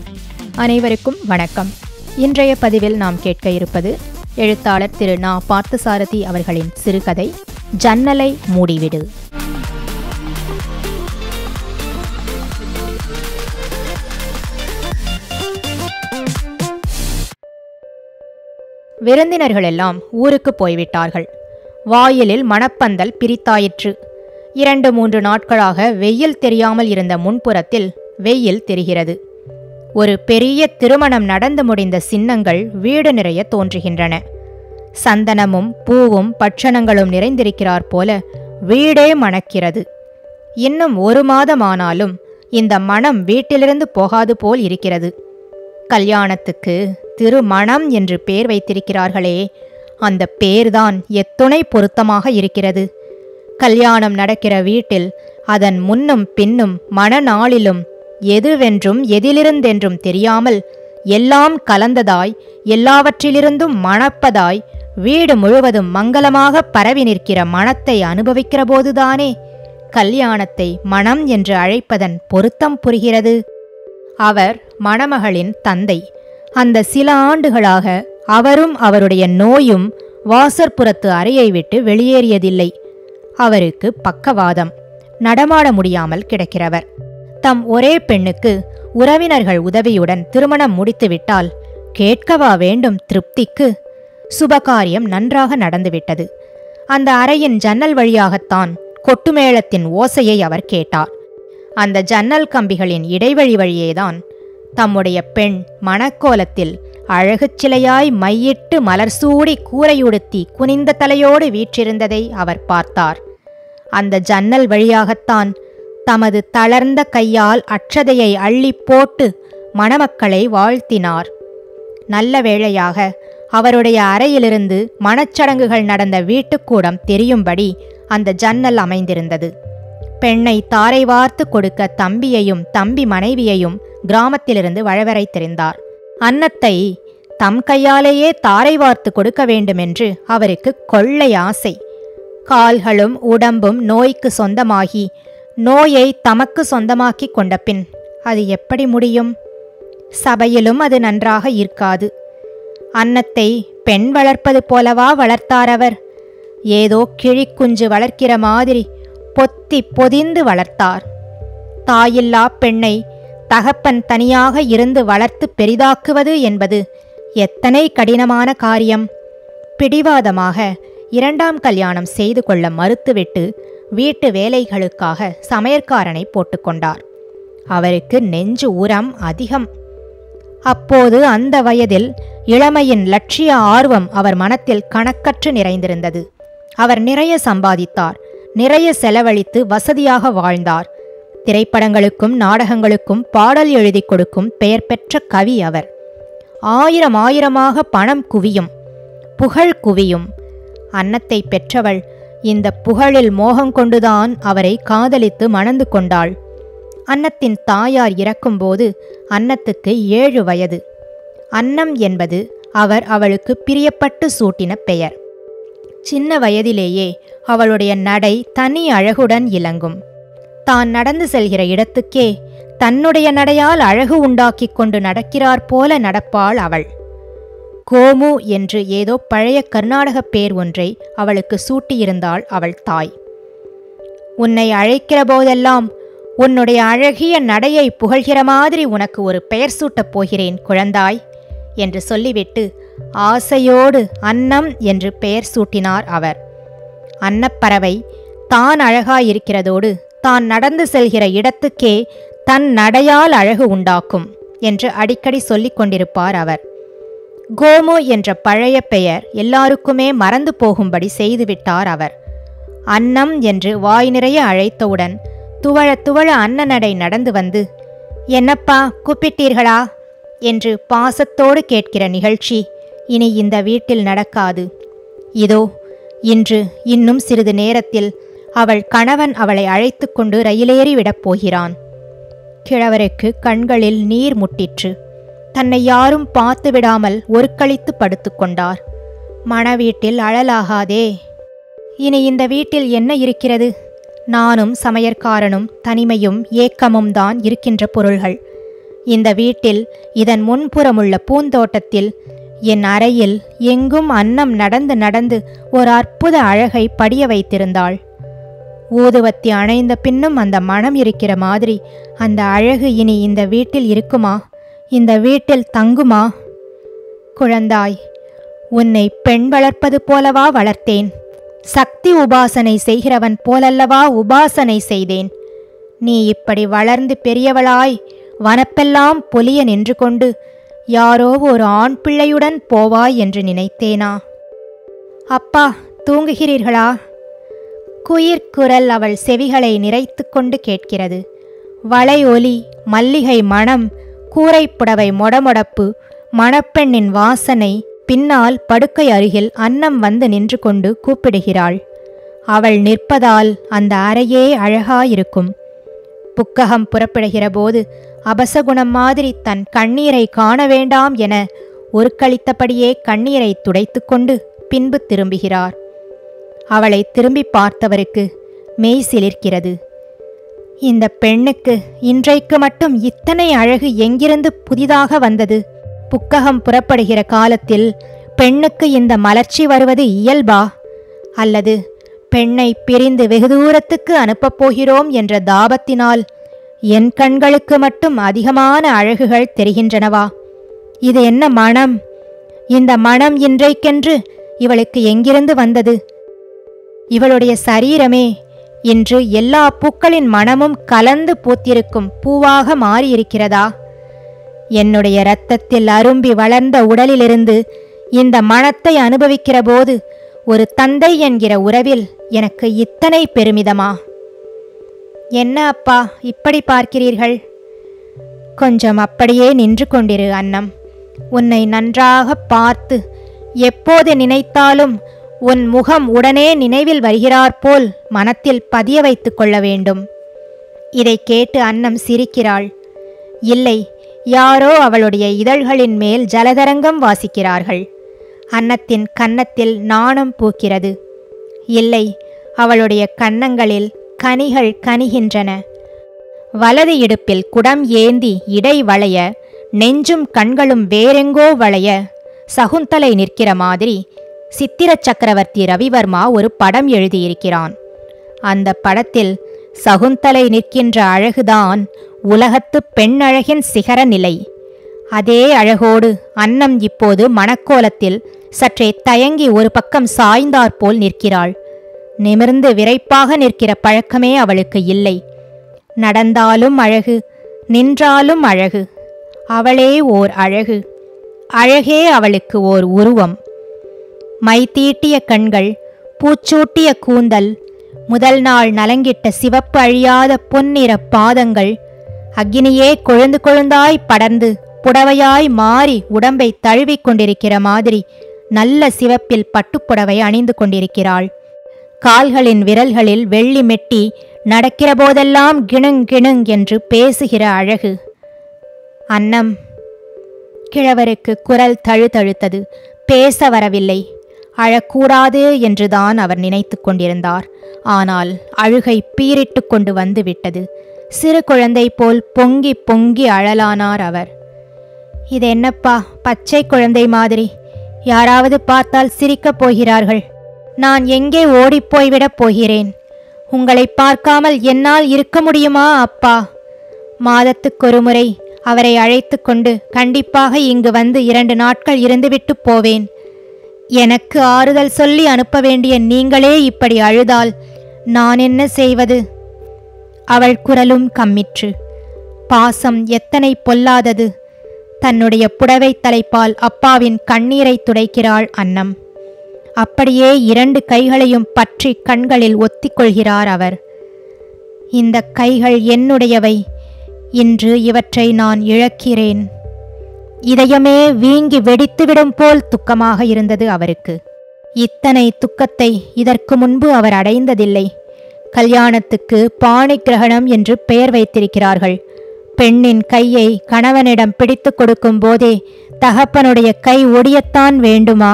அனைவருக்கும் வணக்கம். இன்றைய பதிவில் நாம் கேட்க இருப்பது எழுத்தாளர் திரு நா.Pa அவர்களின் சிறுகதை ஜன்னலை மூடிவிடு. விருந்தினர்கள் எல்லாம் ஊருக்கு போய்விட்டார்கள். வாயிலில் மணப்பந்தல் பிரித்தாயிற்று. 2-3 நாட்களாக வெயில் தெரியாமல் இருந்த முன்புறத்தில் வெயில் தெரிகிறது. ஒரு பெரிய திருமணம் நடந்து முடிந்த சின்னங்கள் வீடு நிறைய தோன்றுகின்றன. சந்தனமும் பூவும் பட்சணங்களும் நிறைந்திருக்கிறார் போல வீடே மணக்கிறது. இன்னும் 1 மாதமானாலும் இந்த மணம் வீட்டிலிருந்து போகாது போல் இருக்கிறது. கல்யாணத்துக்கு திருமணம் என்று பேர் வைத்திருக்கிறார்களே, அந்த பேர்தான் எத்துணை பொருத்தமாக இருக்கிறது. கல்யாணம் நடக்கிற வீட்டில் அதன் முன்னும் பின்னும் மணநாளிலும் எதுவென்றும் எதிலிருந்தென்றும் தெரியாமல் எல்லாம் கலந்ததாய் எல்லாவற்றிலிருந்தும் மணப்பதாய் வீடு முழுவதும் மங்களமாக பரவி நிற்கிற மணத்தை அனுபவிக்கிற போதுதானே கல்யாணத்தை மணம் என்று அழைப்பதன் பொருத்தம் புரிகிறது. அவர் மணமகளின் தந்தை. அந்த சில ஆண்டுகளாக அவரும் அவருடைய நோயும் வாசற்புறத்து அறையை விட்டு வெளியேறியதில்லை. அவருக்கு பக்கவாதம், நடமாட முடியாமல் கிடக்கிறவர். தம் ஒரே பெண்ணுக்கு உறவினர்கள் உதவியுடன் திருமணம் முடித்துவிட்டால் கேட்கவா வேண்டும் திருப்திக்கு? சுபகாரியம் நன்றாக நடந்துவிட்டது. அந்த அறையின் ஜன்னல் வழியாகத்தான் கொட்டுமேளத்தின் ஓசையை அவர் கேட்டார். அந்த ஜன்னல் கம்பிகளின் இடைவழி வழியேதான் தம்முடைய பெண் மணக்கோலத்தில் அழகுச் சிலையாய் மையிட்டு மலர் சூடி கூரையுடுத்தி குனிந்த தலையோடு வீற்றிருந்ததை அவர் பார்த்தார். அந்த ஜன்னல் வழியாகத்தான் தமது தளர்ந்த கையால் அட்சதையை அள்ளி போட்டு மணமக்களை வாழ்த்தினார். நல்ல வேளையாக அவருடைய அறையிலிருந்து மணச்சடங்குகள் நடந்த வீட்டுக்கூடம் தெரியும்படி அந்த ஜன்னல் அமைந்திருந்தது. பெண்ணை தாரை வார்த்து கொடுக்க தம்பியையும் தம்பி மனைவியையும் கிராமத்திலிருந்து வரவழைத்திருந்தார். அன்னத்தை தம் கையாலேயே தாரை வார்த்து கொடுக்க வேண்டுமென்று அவருக்கு கொள்ளை ஆசை. கால்களும் உடம்பும் நோய்க்கு சொந்தமாகி நோயை தமக்கு சொந்தமாக்கி கொண்ட பின் அது எப்படி முடியும்? சபையிலும் அது நன்றாக இருக்காது. அன்னத்தை பெண் வளர்ப்பது போலவா வளர்த்தார் அவர்? ஏதோ கிழிக்குஞ்சு வளர்க்கிற மாதிரி பொத்தி பொதிந்து வளர்த்தார். தாயில்லா பெண்ணை தகப்பன் தனியாக இருந்து வளர்த்து பெரிதாக்குவது என்பது எத்தனை கடினமான காரியம்! பிடிவாதமாக 2ஆம் கல்யாணம் செய்து கொள்ள மறுத்துவிட்டு வீட்டு வேலைகளுக்காக சமையற்காரனை போட்டுக்கொண்டார். அவருக்கு நெஞ்சு உரம் அதிகம். அப்போது அந்த வயதில் இளமையின் லட்சிய ஆர்வம் அவர் மனத்தில் கணக்கற்று நிறைந்திருந்தது. அவர் நிறைய சம்பாதித்தார், நிறைய செலவழித்து வசதியாக வாழ்ந்தார். திரைப்படங்களுக்கும் நாடகங்களுக்கும் பாடல் எழுதி கொடுக்கும் பெயர் பெற்ற கவி அவர். ஆயிரமாக பணம் குவியும், புகழ் குவியும். அன்னத்தை பெற்றவள் இந்த புகழில் மோகம் கொண்டுதான் அவரை காதலித்து மணந்து கொண்டாள். அன்னத்தின் தாயார் இறக்கும்போது அன்னத்துக்கு 7 வயது. அன்னம் என்பது அவர் அவளுக்கு பிரியப்பட்டு சூட்டின பெயர். சின்ன வயதிலேயே அவளுடைய நடை தனி அழகுடன் இலங்கும். தான் நடந்து செல்கிற இடத்துக்கே தன்னுடைய நடையால் அழகு உண்டாக்கி கொண்டு நடக்கிறார் போல நடப்பாள் அவள். கோமு என்று ஏதோ பழைய கர்நாடக பேர் ஒன்றை அவளுக்கு சூட்டியிருந்தாள் அவள் தாய். உன்னை அழைக்கிற போதெல்லாம் உன்னுடைய அழகிய நடையை புகழ்கிற மாதிரி உனக்கு ஒரு பெயர் சூட்டப் போகிறேன் குழந்தாய் என்று சொல்லிவிட்டு ஆசையோடு அன்னம் என்று பெயர் சூட்டினார் அவர். அன்னப்பறவை தான் அழகாயிருக்கிறதோடு தான் நடந்து செல்கிற இடத்துக்கே தன் நடையால் அழகு உண்டாக்கும் என்று அடிக்கடி சொல்லிக் கொண்டிருப்பார் அவர். கோமு என்ற பழைய பெயர் எல்லாருக்குமே மறந்து போகும்படி செய்துவிட்டார் அவர். அன்னம் என்று வாய் நிறைய அழைத்தவுடன் துவழ துவழ அன்னநடை நடந்து வந்து, என்னப்பா கூப்பிட்டீர்களா என்று பாசத்தோடு கேட்கிற நிகழ்ச்சி இனி இந்த வீட்டில் நடக்காது. இதோ இன்று இன்னும் சிறிது நேரத்தில் அவள் கணவன் அவளை அழைத்து கொண்டு ரயிலேறி விடப் போகிறான். கிழவருக்கு கண்களில் நீர் முட்டிற்று. தன்னை யாரும் பார்த்து விடாமல் ஒருக்களித்து படுத்துக்கொண்டார். மணவீட்டில் அழலாகாதே. இனி இந்த வீட்டில் என்ன இருக்கிறது? நானும் சமையற்காரனும் தனிமையும் ஏக்கமும் தான் இருக்கின்ற பொருள்கள். இந்த வீட்டில் இதன் முன்புறமுள்ள பூந்தோட்டத்தில் என் அறையில் எங்கும் அன்னம் நடந்து நடந்து ஒரு அற்புத அழகை படிய வைத்திருந்தாள். ஊதுவத்தி அணைந்த பின்னும் அந்த மனம் இருக்கிற மாதிரி அந்த அழகு இனி இந்த வீட்டில் இருக்குமா? இந்த வீட்டில் தங்குமா? குழந்தாய், உன்னை பெண் வளர்ப்பது போலவா வளர்த்தேன்? சக்தி உபாசனை செய்கிறவன் போலல்லவா உபாசனை செய்தேன். நீ இப்படி வளர்ந்து பெரியவளாய் வனப்பெல்லாம் பொலிய நின்று கொண்டு யாரோ ஒரு ஆண் பிள்ளையுடன் போவாய் என்று நினைத்தேனா? அப்பா, தூங்குகிறீர்களா? குயிர்குரல் அவள் செவிகளை நிறைத்து கொண்டு கேட்கிறது. வளை ஒலி, மல்லிகை மணம், கூரைப்புடவை மொடமொடப்பு, மணப்பெண்ணின் வாசனை. பின்னால் படுக்கை அருகில் அன்னம் வந்து நின்று கொண்டு கூப்பிடுகிறாள். அவள் நிற்பதால் அந்த அறையே அழகாயிருக்கும். புக்ககம் புறப்படுகிற போது அபசகுணம் மாதிரி தன் கண்ணீரை காண வேண்டாம் என ஒருக்களித்தபடியே கண்ணீரை துடைத்து கொண்டு பின்பு திரும்புகிறார். அவளை திரும்பி பார்த்தவருக்கு மெய் சிலிர்க்கிறது. இந்த பெண்ணுக்கு இன்றைக்கு மட்டும் இத்தனை அழகு எங்கிருந்து புதிதாக வந்தது? புக்ககம் புறப்படுகிற காலத்தில் பெண்ணுக்கு இந்த மலர்ச்சி வருவது இயல்பா? அல்லது பெண்ணை பிரிந்து வெகு தூரத்துக்கு அனுப்பப் போகிறோம் என்ற தாபத்தினால் என் கண்களுக்கு மட்டும் அதிகமான அழகுகள் தெரிகின்றனவா? இது என்ன மனம்? இந்த மனம் இன்றைக்கென்று இவளுக்கு எங்கிருந்து வந்தது? இவளுடைய சரீரமே இன்று எல்லா பூக்களின் மனமும் கலந்து பூத்திருக்கும் பூவாக மாறியிருக்கிறதா? என்னுடைய இரத்தத்தில் அரும்பி வளர்ந்த உடலிலிருந்து இந்த மனத்தை அனுபவிக்கிற போது ஒரு தந்தை என்கிற உறவில் எனக்கு இத்தனை பெருமிதமா? என்ன அப்பா இப்படி பார்க்கிறீர்கள்? கொஞ்சம் அப்படியே நின்று கொண்டிரு அன்னம். உன்னை நன்றாக பார்த்து எப்போது நினைத்தாலும் உன் முகம் உடனே நினைவில் வருகிறாற்போல் மனத்தில் பதிய வைத்து கொள்ள வேண்டும். இதை கேட்டு அன்னம் சிரிக்கிறாள். இல்லை, யாரோ அவளுடைய இதழ்களின் மேல் ஜலதரங்கம் வாசிக்கிறார்கள். அன்னத்தின் கன்னத்தில் நாணம் பூக்கிறது. இல்லை, அவளுடைய கன்னங்களில் கனிகள் கனிகின்றன. வலது இடுப்பில் குடம் ஏந்தி இடை வளைய, நெஞ்சும் கண்களும் வேறெங்கோ வளைய சகுந்தலை நிற்கிற மாதிரி சித்திர சக்கரவர்த்தி ரவிவர்மா ஒரு படம் எழுதியிருக்கிறான். அந்த படத்தில் சகுந்தலை நிற்கின்ற அழகுதான் உலகத்து பெண் அழகின் சிகர நிலை. அதே அழகோடு அன்னம் இப்போது மணக்கோலத்தில் சற்றே தயங்கி ஒரு பக்கம் சாய்ந்தாற்போல் நிற்கிறாள். நிமிர்ந்து விரைப்பாக நிற்கிற பழக்கமே அவளுக்கு இல்லை. நடந்தாலும் அழகு, நின்றாலும் அழகு. அவளே ஓர் அழகு. அழகே அவளுக்கு ஓர் உருவம். மை தீட்டிய கண்கள், பூச்சூட்டிய கூந்தல், முதல் நாள் நலங்கிட்ட சிவப்பு அழியாத பொன்னிற பாதங்கள், அக்கினியே கொழுந்து கொழுந்தாய் படர்ந்து புடவையாய் மாறி உடம்பை தழுவிக் கொண்டிருக்கிற மாதிரி நல்ல சிவப்பில் பட்டுப்புடவை அணிந்து கொண்டிருக்கிறாள். கால்களின் விரல்களில் வெள்ளி மெட்டி, நடக்கிற போதெல்லாம் கிணுங் கிணுங் என்று பேசுகிற அழகு. அன்னம். கிழவருக்கு குரல் தழுதழுத்தது. பேச வரவில்லை. அழக்கூடாது என்றுதான் அவர் நினைத்து கொண்டிருந்தார். ஆனால் அழுகை பீரிட்டு கொண்டு வந்து விட்டது. சிறு குழந்தை போல் பொங்கி பொங்கி அழலானார் அவர். இது என்னப்பா, பச்சை குழந்தை மாதிரி? யாராவது பார்த்தால் சிரிக்கப் போகிறார்கள். நான் எங்கே ஓடிப்போய்விடப் போகிறேன்? உங்களை பார்க்காமல் என்னால் இருக்க முடியுமா அப்பா? மாதத்துக்கொரு முறை அவரை அழைத்து கொண்டு கண்டிப்பாக இங்கு வந்து 2 நாட்கள் இருந்துவிட்டு போவேன். எனக்கு ஆறுதல் சொல்லி அனுப்ப வேண்டிய நீங்களே இப்படி அழுதால் நான் என்ன செய்வது? அவள் குரலும் கம்மிற்று. பாசம் எத்தனை பொல்லாதது! தன்னுடைய புடவை தலைப்பால் அப்பாவின் கண்ணீரை துடைக்கிறாள் அன்னம். அப்படியே 2 கைகளையும் பற்றி கண்களில் ஒத்திக்கொள்கிறார் அவர். இந்த கைகள் என்னுடையவை. இன்று இவற்றை நான் இழக்கிறேன். இதயமே வீங்கி வெடித்துவிடும் போல் துக்கமாக இருந்தது அவருக்கு. இத்தனை துக்கத்தை இதற்கு முன்பு அவர் அடைந்ததில்லை. கல்யாணத்துக்கு பாணி கிரகணம் என்று பெயர் வைத்திருக்கிறார்கள். பெண்ணின் கையை கணவனிடம் பிடித்து கொடுக்கும் போதே தகப்பனுடைய கை ஒடியத்தான் வேண்டுமா?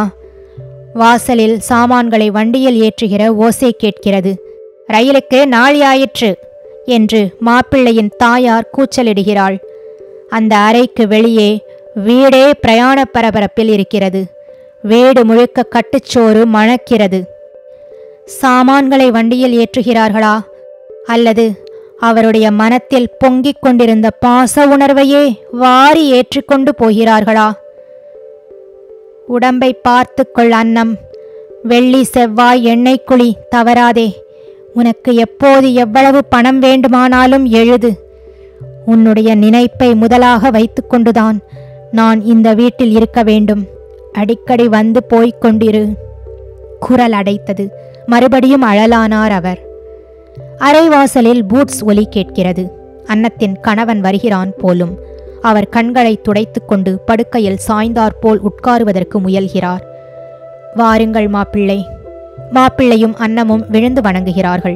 வாசலில் சாமான்களை வண்டியில் ஏற்றுகிற ஓசை கேட்கிறது. ரயிலுக்கு நாழி ஆயிற்று என்று மாப்பிள்ளையின் தாயார் கூச்சலிடுகிறாள். அந்த அறைக்கு வெளியே வீடே பிரயாண பரபரப்பில் இருக்கிறது. வீடு முழுக்க கட்டுச்சோறு மணக்கிறது. சாமான்களை வண்டியில் ஏற்றுகிறார்களா, அல்லது அவருடைய மனத்தில் பொங்கிக் கொண்டிருந்த பாச உணர்வையே வாரி ஏற்றிக்கொண்டு போகிறார்களா? உடம்பை பார்த்துக்கொள் அன்னம். வெள்ளி செவ்வாய் எண்ணெய் குழி தவறாதே. உனக்கு எப்போது எவ்வளவு பணம் வேண்டுமானாலும் எழுது. உன்னுடைய நினைப்பை முதலாக வைத்துக்கொண்டுதான் நான் இந்த வீட்டில் இருக்க வேண்டும். அடிக்கடி வந்து போய்க் கொண்டிரு. குரல் அடைத்தது. மறுபடியும் அழலானார் அவர். அரைவாசலில் பூட்ஸ் ஒலி கேட்கிறது. அன்னத்தின் கணவன் வருகிறான் போலும். அவர் கண்களை துடைத்துக்கொண்டு படுக்கையில் சாய்ந்தாற்போல் உட்காருவதற்கு முயல்கிறார். வாருங்கள் மாப்பிள்ளை. மாப்பிள்ளையும் அன்னமும் விழுந்து வணங்குகிறார்கள்.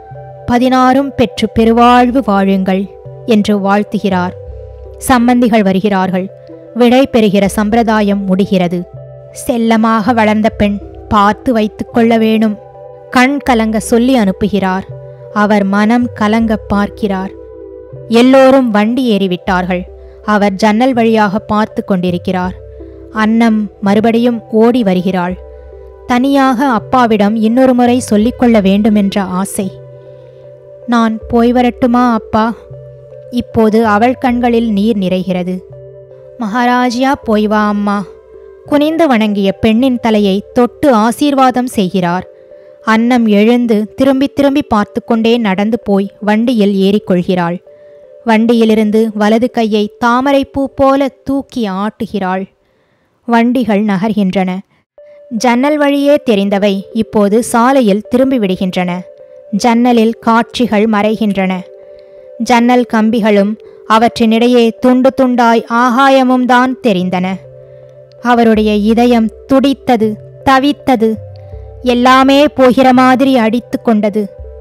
16 பெற்று பெருவாழ்வு வாழுங்கள் என்று வாழ்த்துகிறார். சம்பந்திகள் வருகிறார்கள். விடை பெறுகிற சம்பிரதாயம் முடிகிறது. செல்லமாக வளர்ந்த பெண், பார்த்து வைத்துக் கொள்ள வேணும். கண் கலங்க சொல்லி அனுப்புகிறார். அவர் மனம் கலங்க பார்க்கிறார். எல்லோரும் வண்டி ஏறிவிட்டார்கள். அவர் ஜன்னல் வழியாக பார்த்து கொண்டிருக்கிறார். அன்னம் மறுபடியும் ஓடி வருகிறாள். தனியாக அப்பாவிடம் இன்னொரு முறை சொல்லிக்கொள்ள வேண்டுமென்ற ஆசை. நான் போய் வரட்டுமா அப்பா? இப்போது அவள் கண்களில் நீர் நிறைகிறது. மகாராஜியா போய் வா அம்மா. குனிந்து வணங்கிய பெண்ணின் தலையை தொட்டு ஆசீர்வாதம் செய்கிறார். அன்னம் எழுந்து திரும்பி திரும்பி பார்த்து கொண்டே நடந்து போய் வண்டியில் ஏறிக்கொள்கிறாள். வண்டியிலிருந்து வலது கையை தாமரைப்பூ போல தூக்கி ஆட்டுகிறாள். வண்டிகள் நகர்கின்றன. ஜன்னல் வழியே தெரிந்தவை இப்போது சாலையில் திரும்பி விடுகின்றன. ஜன்னலில் காட்சிகள் மறைகின்றன. ஜன்னல் கம்பிகளும் அவற்றினிடையே துண்டு துண்டாய் ஆகாயமும் தான் தெரிந்தன. அவருடைய இதயம் துடித்தது, தவித்தது. எல்லாமே போகிற மாதிரி அடித்து கொண்டது.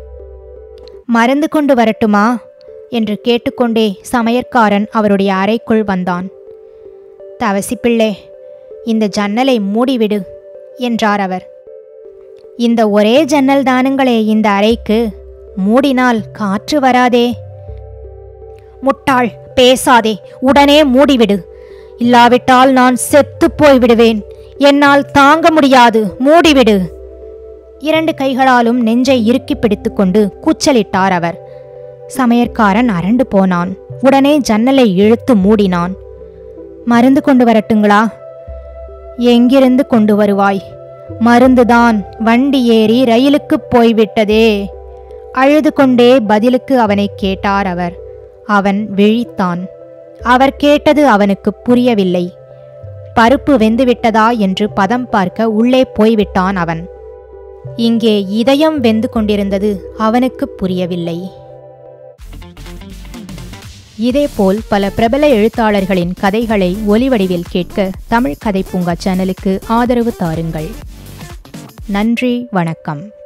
மருந்து கொண்டு வரட்டுமா என்று கேட்டுக்கொண்டே சமையற்காரன் அவருடைய அறைக்குள் வந்தான். தவசி பிள்ளை, இந்த ஜன்னலை மூடிவிடு என்றார் அவர். இந்த ஒரே ஜன்னல் தானுங்களே இந்த அறைக்கு, மூடினால் காற்று வராதே. முட்டாள், பேசாதே, உடனே மூடிவிடு. இல்லாவிட்டால் நான் செத்து போய் விடுவேன். என்னால் தாங்க முடியாது, மூடிவிடு. 2 கைகளாலும் நெஞ்சை இறுக்கி பிடித்துக்கொண்டு கூச்சலிட்டார் அவர். சமையற்காரன் அரண்டு போனான். உடனே ஜன்னலை இழுத்து மூடினான். மருந்து கொண்டு வரட்டுங்களா? எங்கிருந்து கொண்டு வருவாய்? மருந்துதான் வண்டி ஏறி ரயிலுக்கு போய்விட்டதே. அழுது கொண்டே பதிலுக்கு அவனை கேட்டார் அவர். அவன் விழித்தான். அவர் கேட்டது அவனுக்கு புரியவில்லை. பருப்பு வெந்துவிட்டதா என்று பதம் பார்க்க உள்ளே போய்விட்டான் அவன். இங்கே இதயம் வெந்து கொண்டிருந்தது அவனுக்கு புரியவில்லை. இதேபோல் பல பிரபல எழுத்தாளர்களின் கதைகளை ஒலிவடிவில் கேட்க தமிழ் கதை பூங்கா சேனலுக்கு ஆதரவு தாருங்கள். நன்றி, வணக்கம்.